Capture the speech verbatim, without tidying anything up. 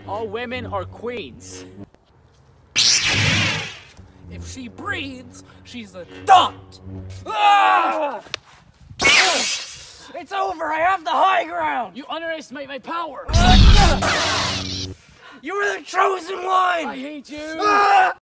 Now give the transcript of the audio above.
All women are queens. If she breathes, she's a dot. Ah! It's over. I have the high ground. You underestimate my power. You were the chosen one. I hate you. Ah!